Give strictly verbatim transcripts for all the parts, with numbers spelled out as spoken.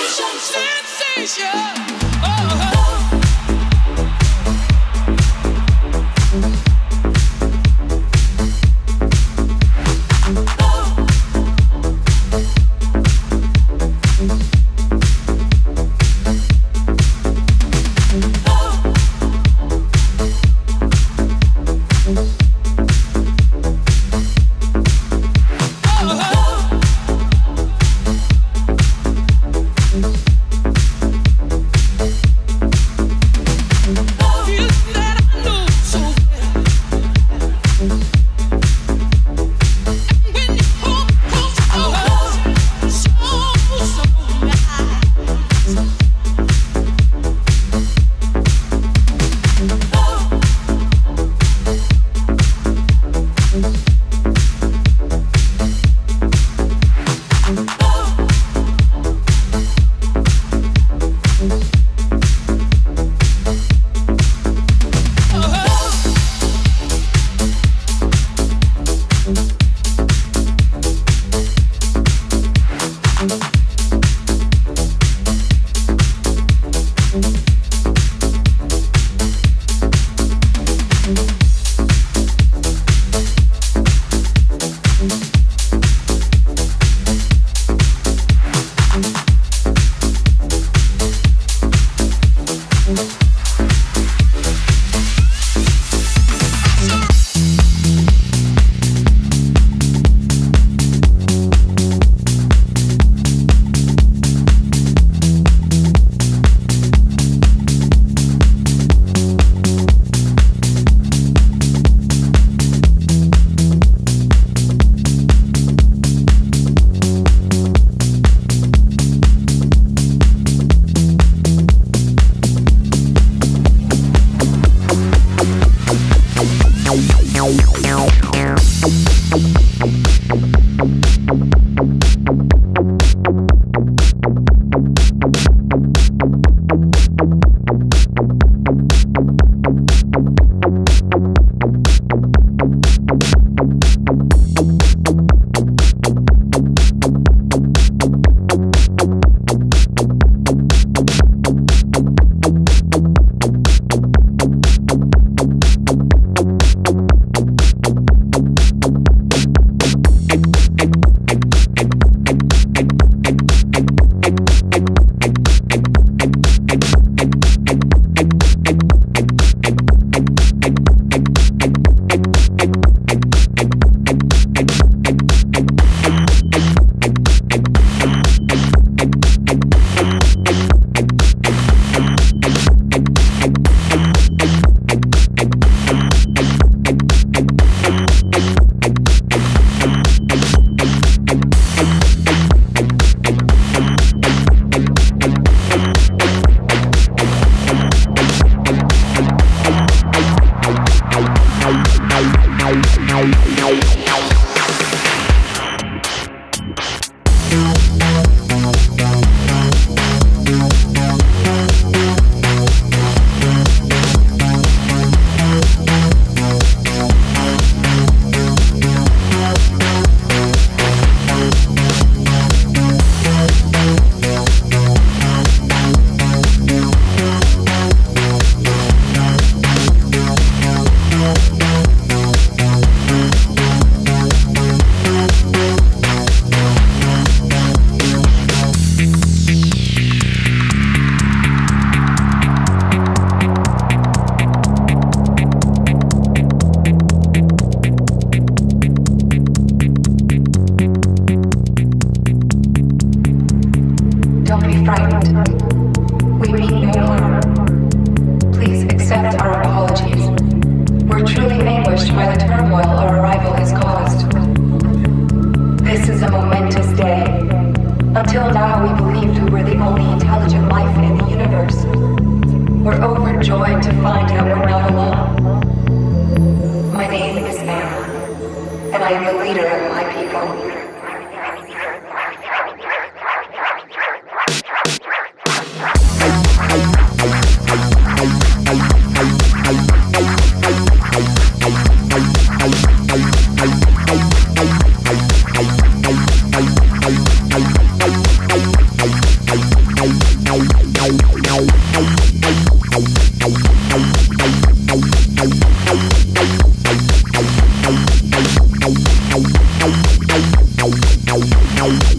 Bye.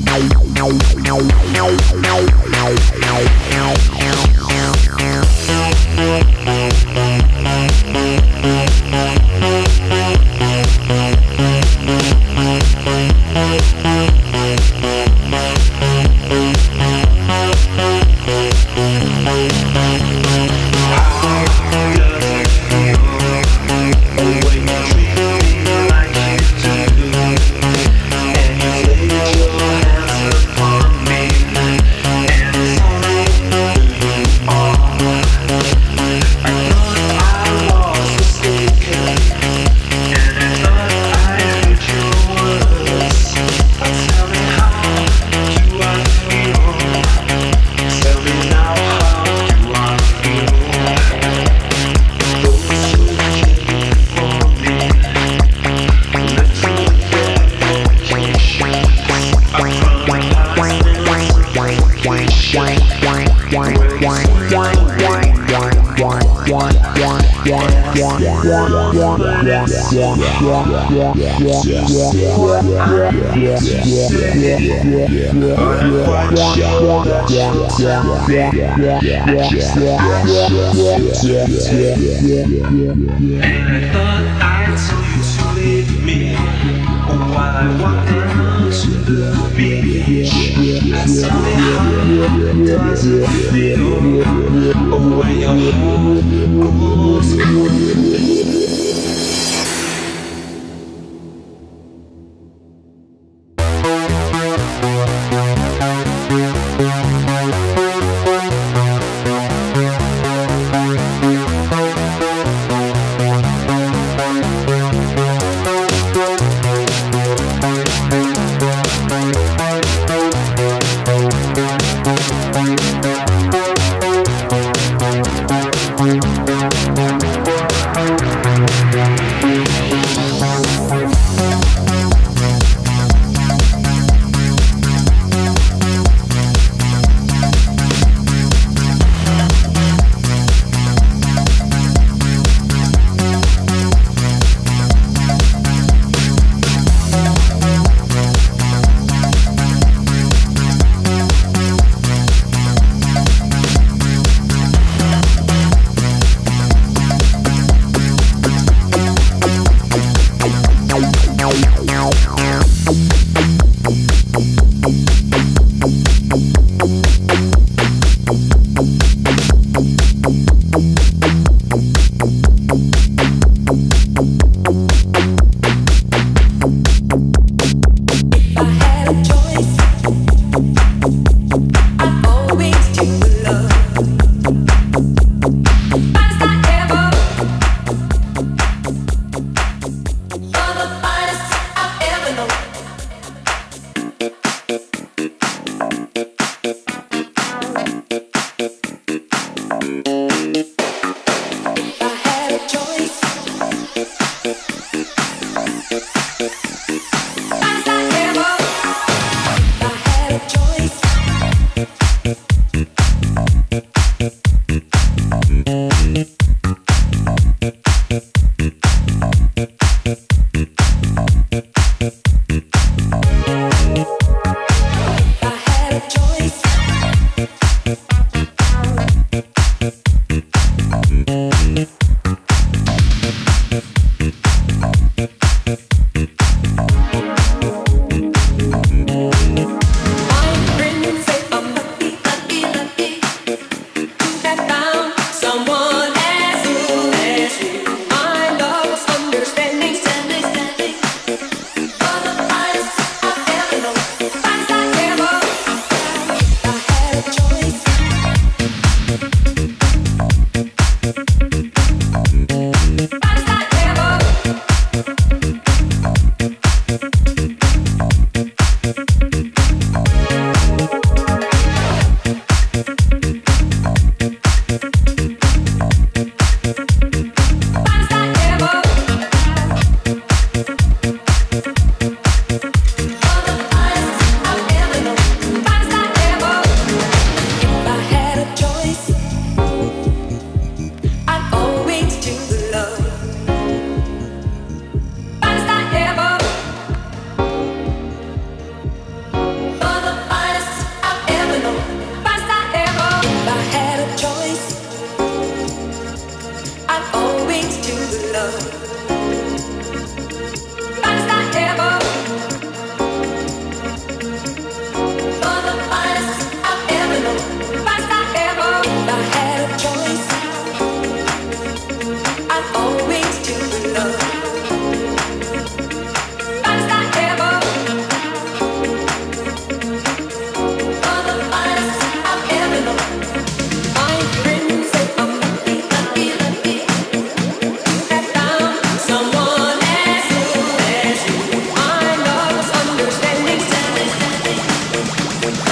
We'll be right back.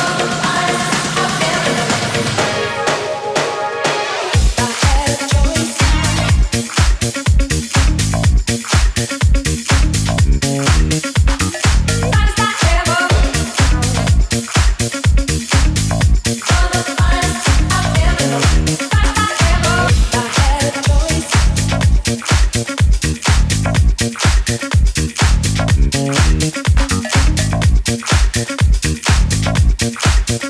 We'll be right back.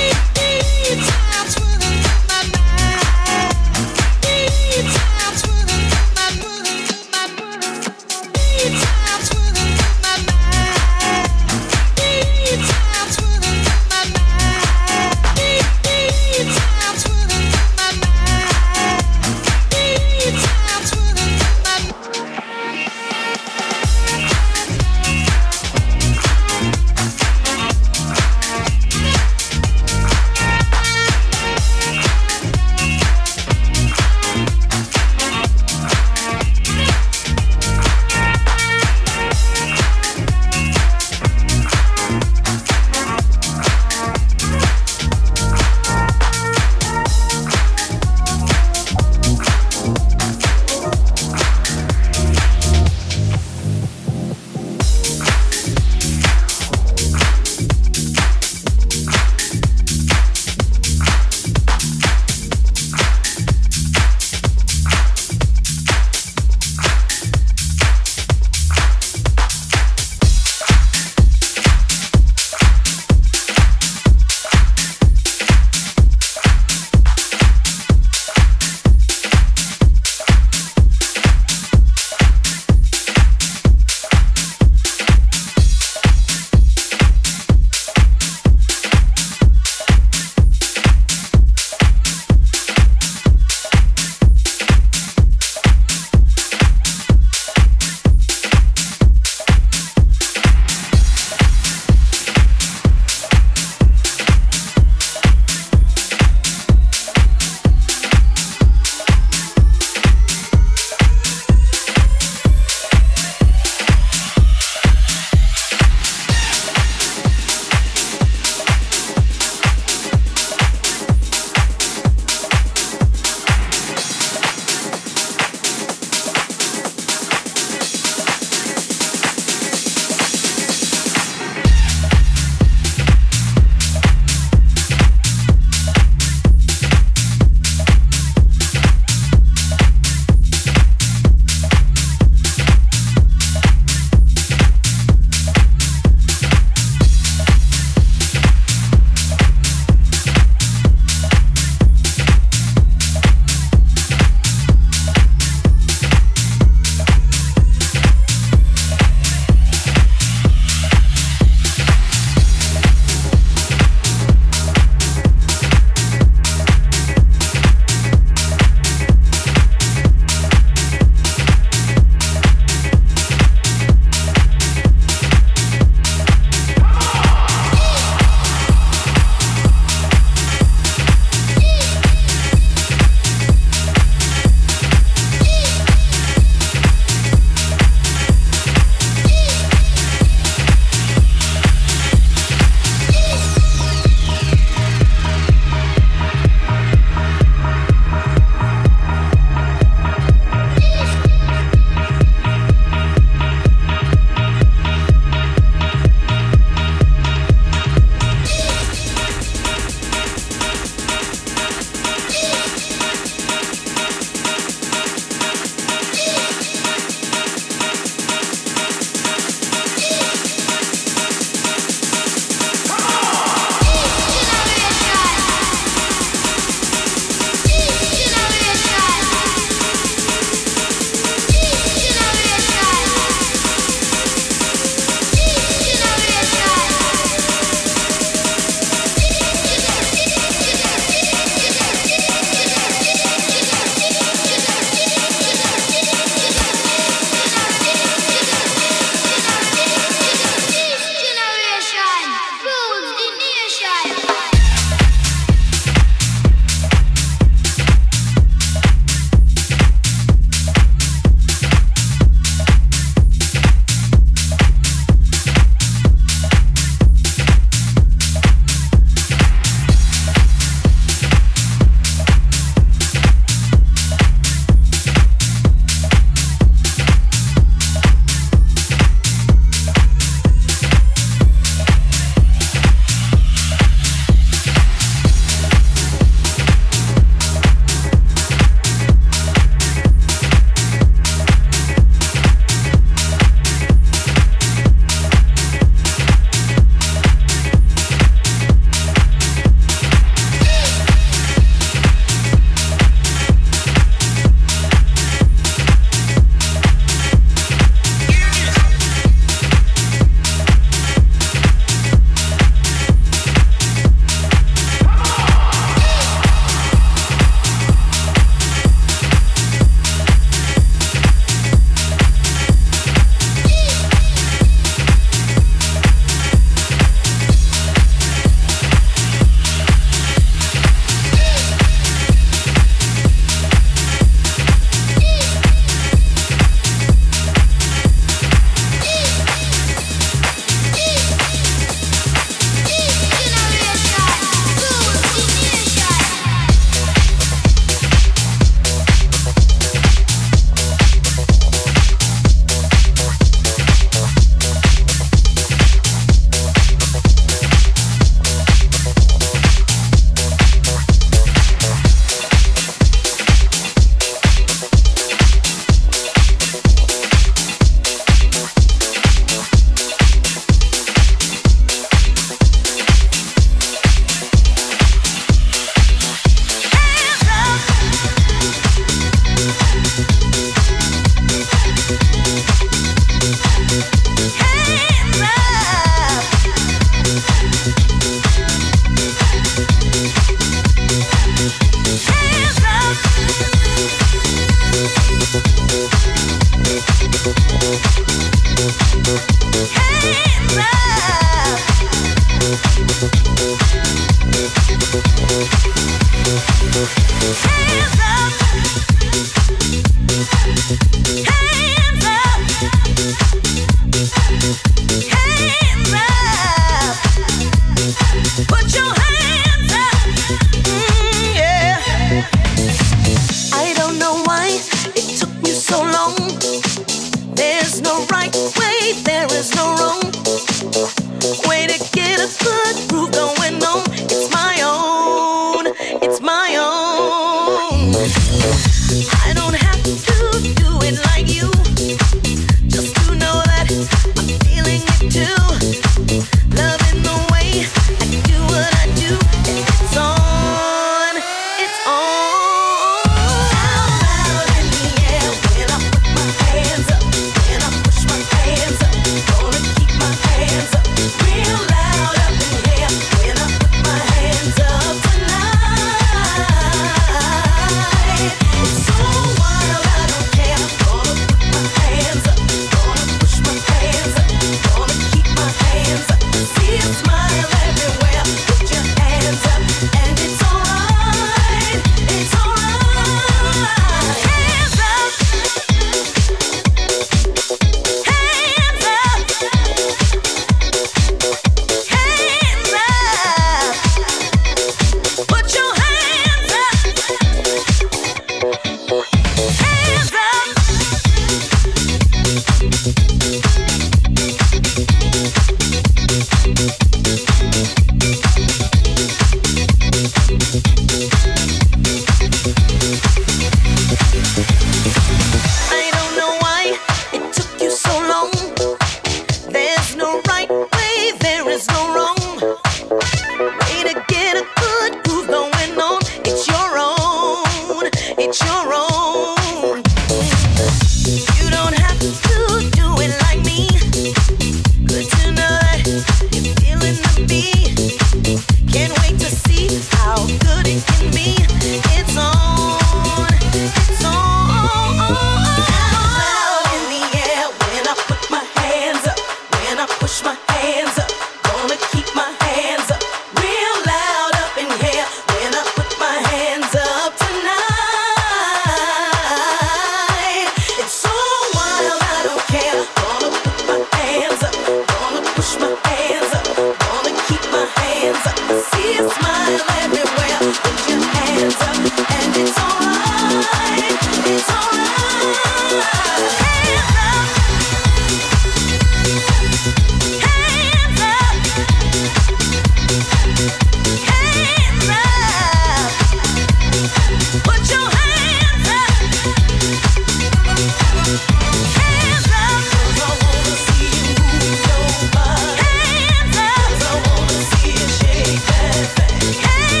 Hey!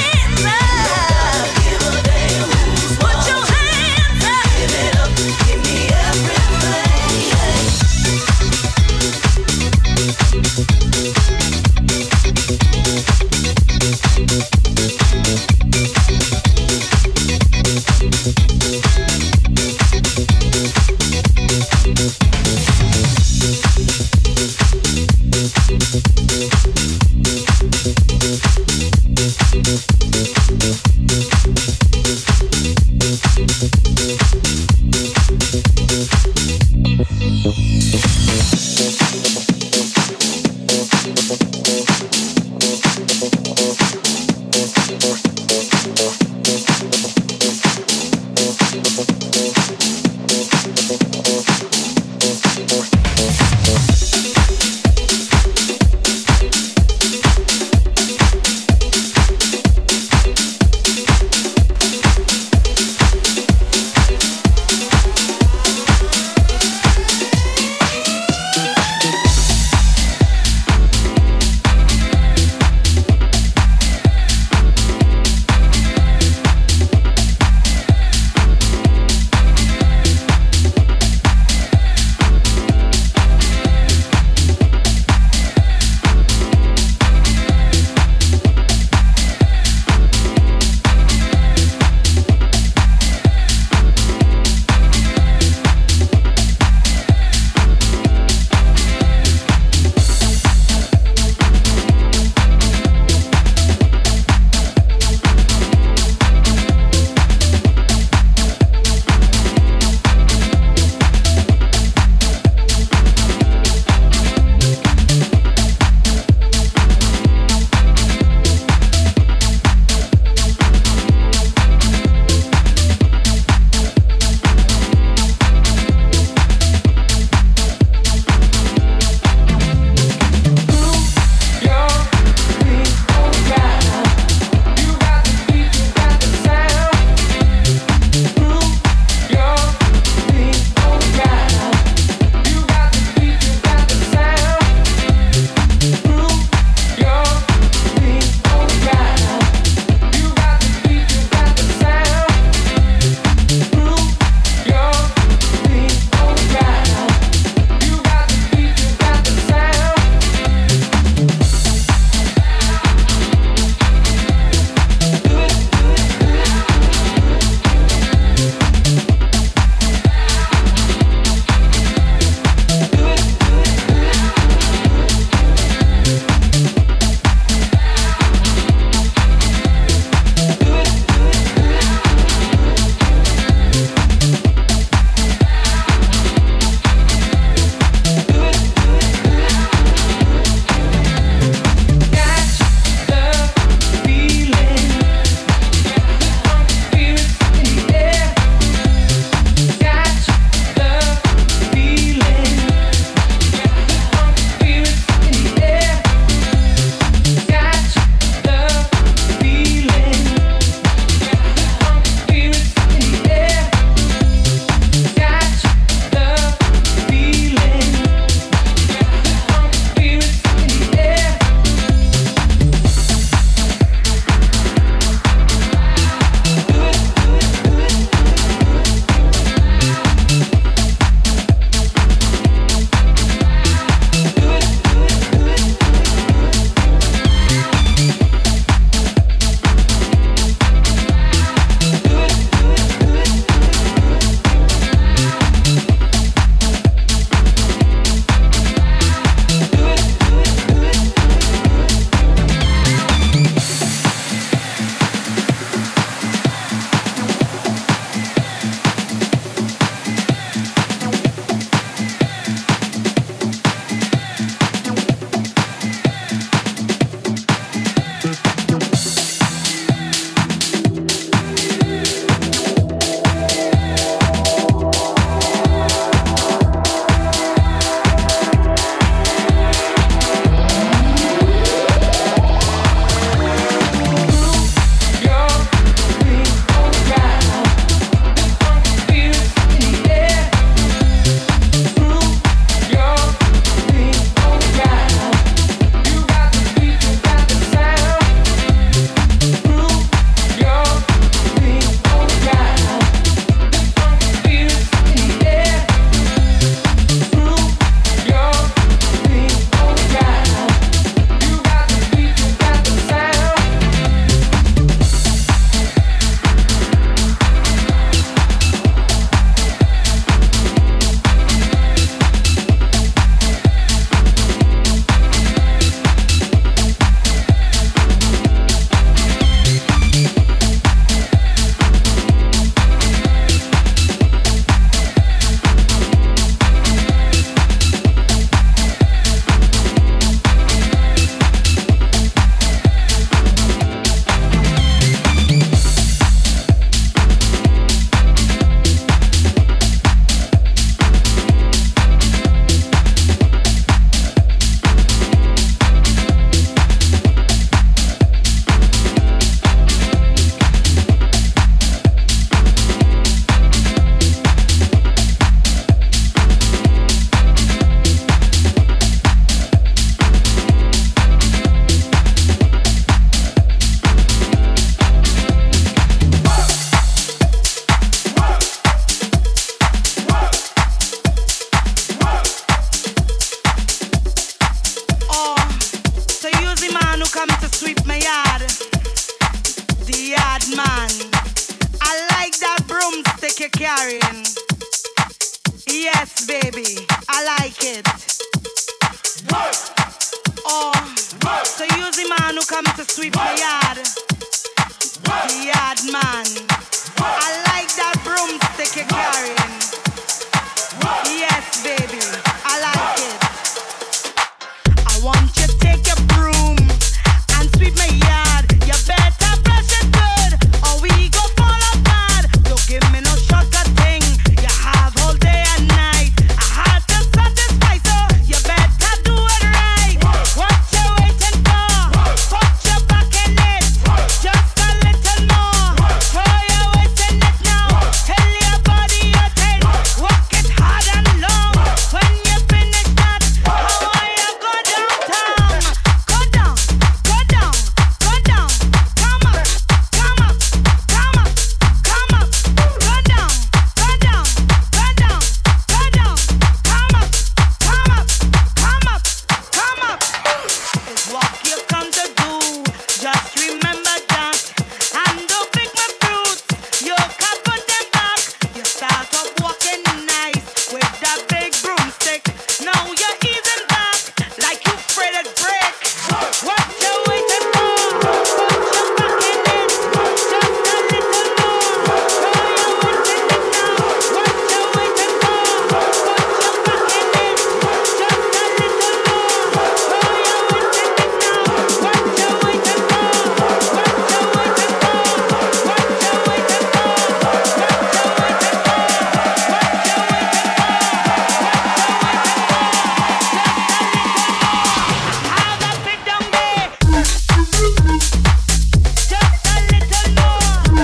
you're carrying. Yes, baby, I like it. Work. Oh, Work. so use the man who come to sweep the yard. Work. The yard man. Work. I like that broomstick you're carrying. Work. Yes, baby, I like it. I want you to take your broom and sweep my yard. You better brush it good, or we go fall apart. Don't give me no shortcut thing. You have all day and night. I had to satisfy, so you better do it right. What you waiting for? Put your back in it. Just a little more. Throw your weight in it now. Tell your body your thing. Work it hard and long. When you finish that, how are you go downtown? Go down, go down, go down. Come up, come up, come up, come up. Go down, go down, go down, go down. Come up, come up, come up, come up. It's what you come to do. Just remember that. And don't pick my fruits. You can put them back. You start off walking nice with that big broomstick. Now you're easing back like you fretted brick. What you waiting for? Put your back in it. Just a little more. Throw your weight in it now. What you waiting for? Put your back in it. Just a little more. Throw your weight in it now. What you waiting for? What you waiting for? What you waiting for? What you waiting for? What you waiting for? Have a sit down there. Just a little more.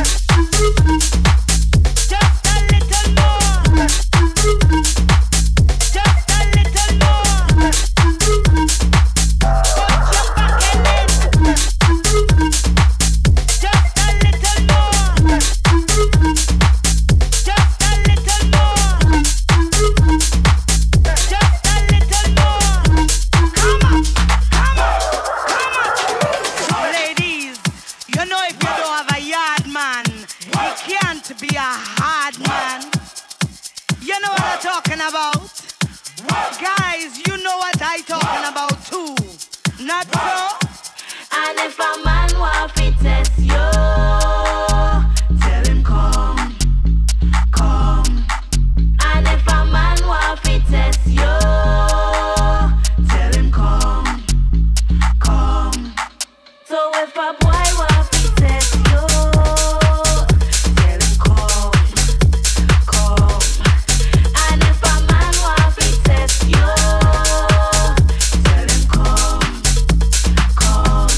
Just a little more. Just a little more. Put your back in it. Just a little more. Just a little more. Just a little more. Come up, come up, come up. Ladies, you know if you don't have a yard man, he can't be a hard man. You know what I'm talking about? Guys, you know what I'm talking about too. Not so? And if a man want to test you, tell him come, come. And if a man want to test you, tell him come, come. So if a boy want to test you, tell him come, come. And if a man want to test you, tell him come, come.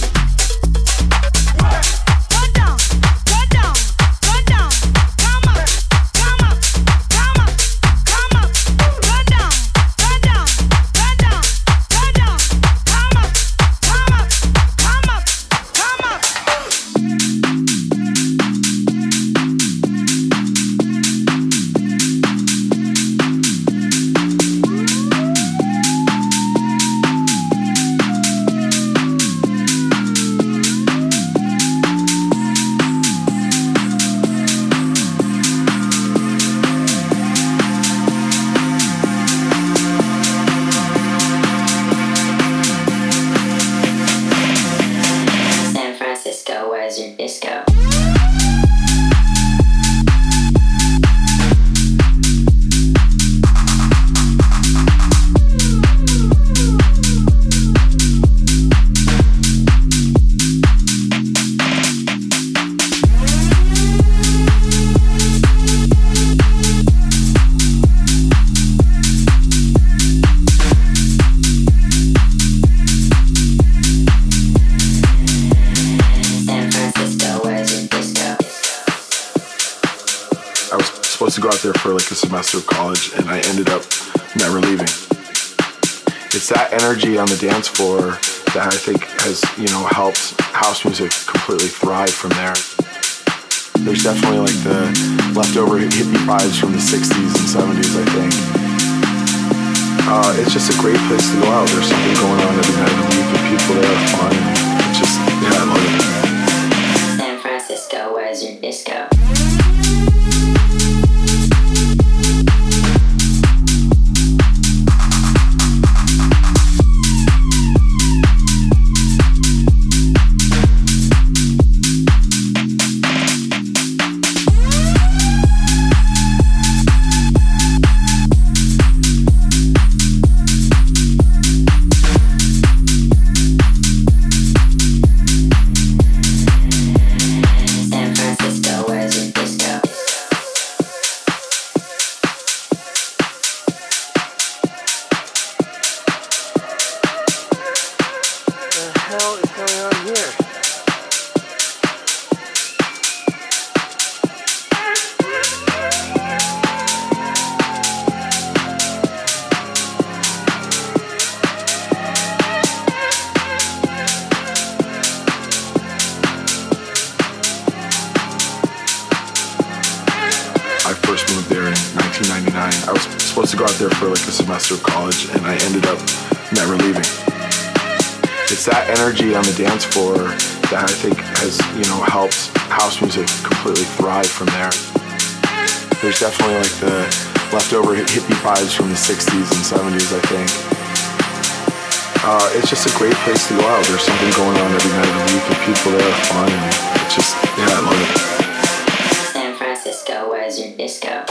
Go down, go down, go down. Come up, come up, come up, come up. Go down, go down, go down, go down. Come up, come up, come up, come up. San Francisco, where's your disco? San Francisco, where's your disco? I was supposed to go out there for like a semester of college, and I ended up never leaving. It's that energy on the dance floor that I think has, you know, helped house music completely thrive from there. There's definitely like the leftover hippie vibes from the sixties and seventies, I think. Uh, it's just a great place to go out. There's something going on every night of the week, and people there are fun. It's just, yeah, I love it. San Francisco, where's your disco? I first moved there in nineteen ninety-nine. I was supposed to go out there for like a semester of college, and I ended up never leaving. It's that energy on the dance floor that I think has, you know, helped house music completely thrive from there. There's definitely like the leftover hippie vibes from the sixties and seventies, I think. Uh, it's just a great place to go out. There's something going on every night of the week, and people there are fun, and it's just, yeah, I love it. San Francisco, where's your disco?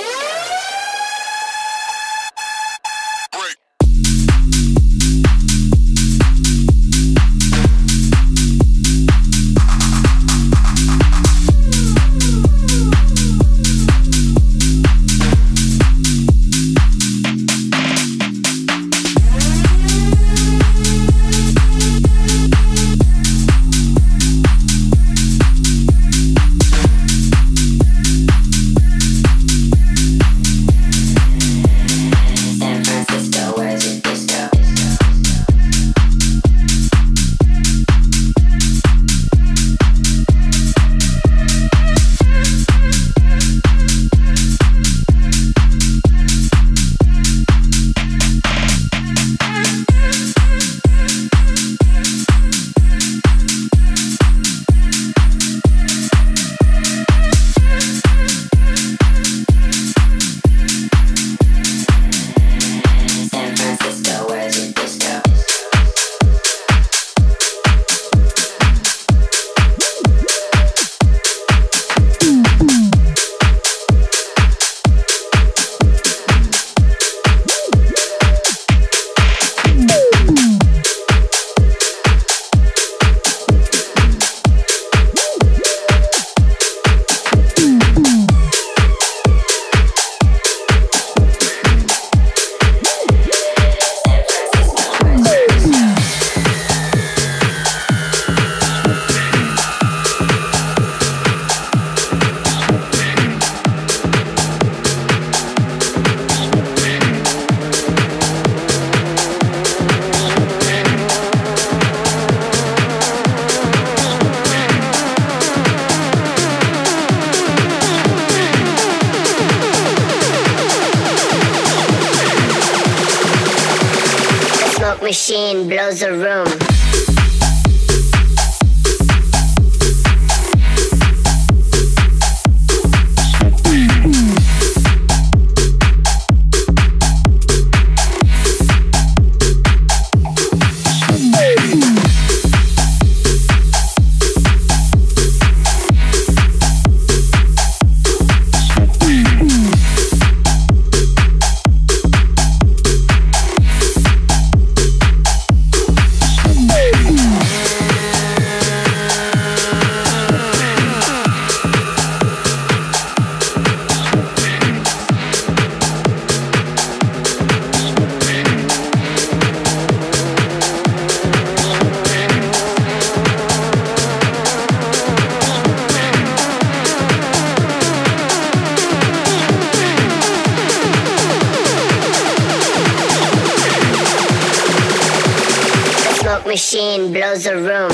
Machine blows a room. Machine blows a room.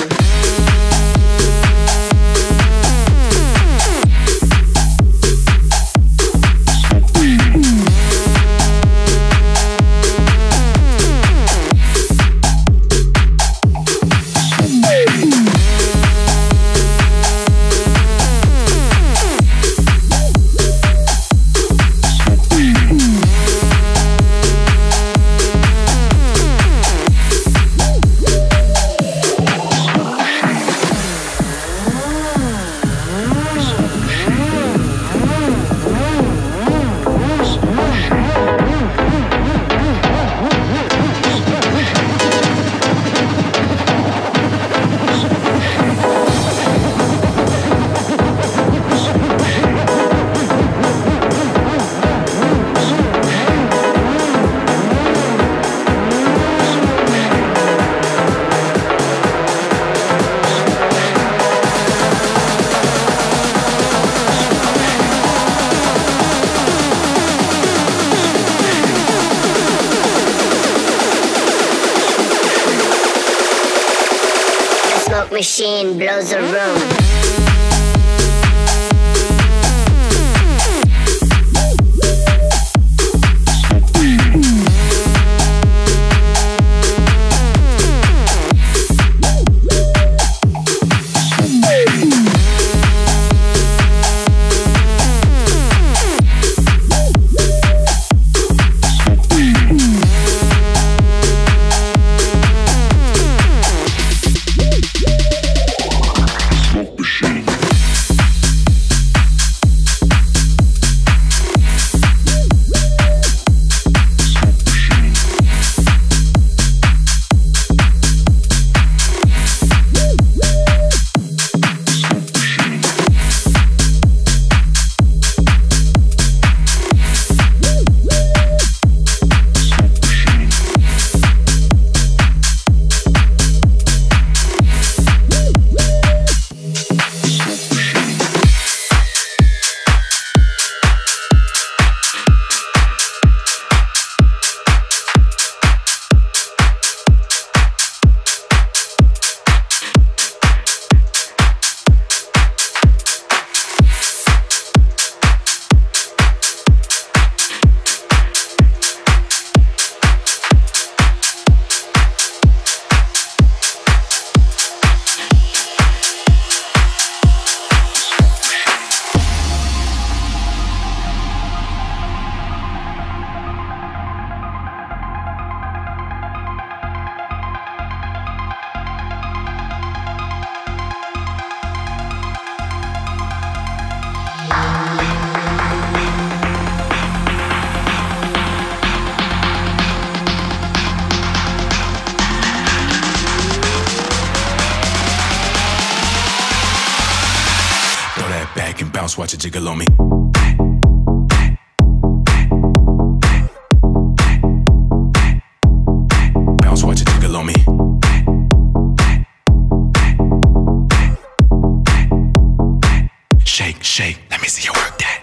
Machine blows a room. watch it jiggle on me. Bounce, watch it jiggle on me. Shake, shake, let me see you work that.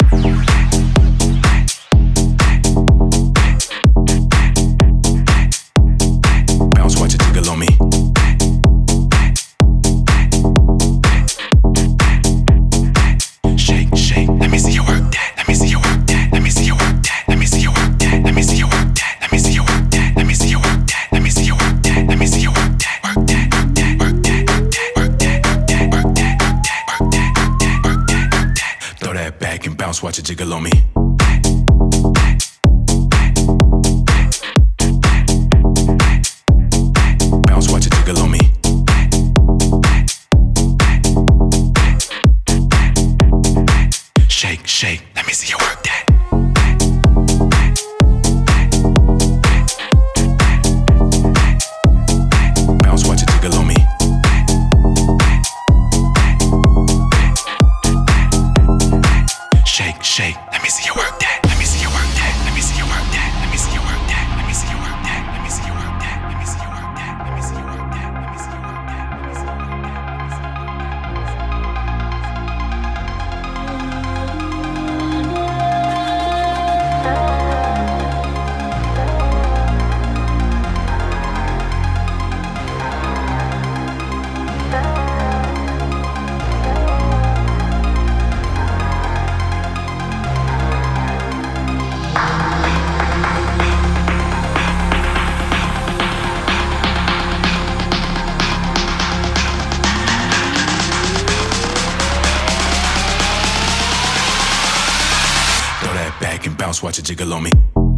Bounce, watch it jiggle on me. Shake, shake, let me see you work that. Let me see you work that. Let me see you work that. Let me see you work that. Let me see you work that. Let me see you work that. Let me see you work that. Let me see you work that. Let me see you work that. Work that, work that, work that, work that, work that, work that, work that, work that. Throw that back and bounce, watch it jiggle on me. Bounce, watch it jiggle on me. Shake, shake, let me see you work that. Bounce, watch it jiggle on me. Shake, shake, let me see you work that. Let me see you work that. Let me see you work that. Let me see you work that. Let me see you work that. Let me see you work that. Let me see you work that. Let me see you work that. Let me see you work that. Let me see you work Throw that back and bounce, watch it jiggle on me.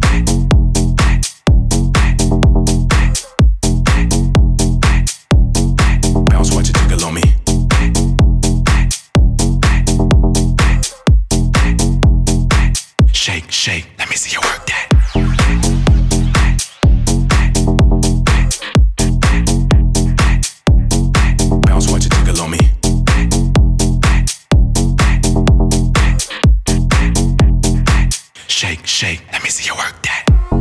Bounce, watch it jiggle on me. Shake, shake, let me see you work that. Bounce, watch it jiggle on me. Shake, shake, let me see you work that.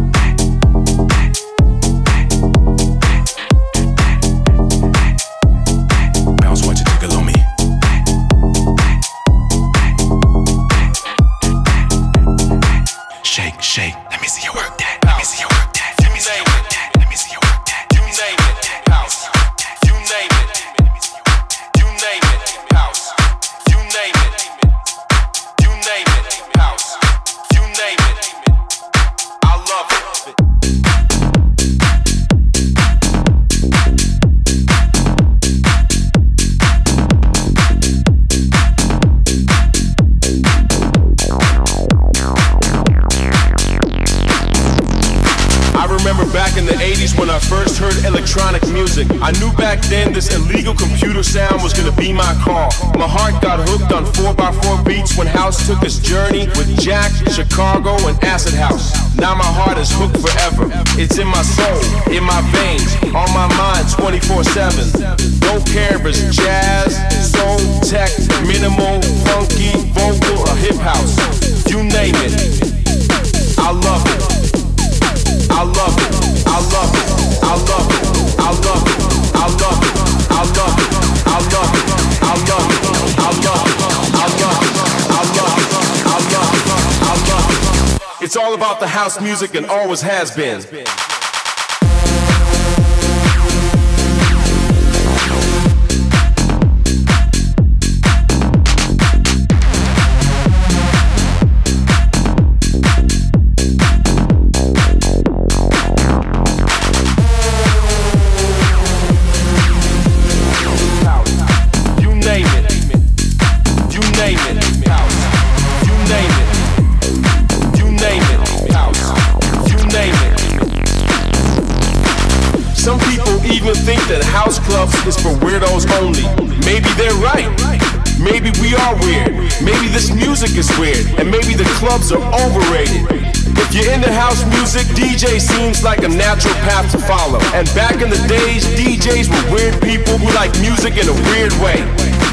Bounce, watch it jiggle on me. Shake, shake, let me see you work that. Let me see you work that. Let me see you work that. Let me see you work that. You name it, house. You name it. You name it, house. You name it. You name it, house. You name it. I love it. I remember back in the eighties when I first heard electronic music. I knew back then this illegal computer sound was gonna be my call. My heart got hooked on four by four beats when House took his journey with Jack, Chicago, and Acid House. Now my heart is hooked forever. It's in my soul, in my veins, on my mind twenty-four seven. Don't care if it's jazz, soul, tech, minimal, funky, vocal, or hip house. You name it. I love it. I love it, I love it, I love it, I love it, I love it, I love it, I love it, I love it, I love it, I love it, I love it, I love it, I love it. It's all about the house music and always has been. Think that house clubs is for weirdos only. Maybe they're right. Maybe we are weird. Maybe this music is weird. And maybe the clubs are overrated. If you're into house music, D J seems like a natural path to follow. And back in the days, D Js were weird people who like music in a weird way.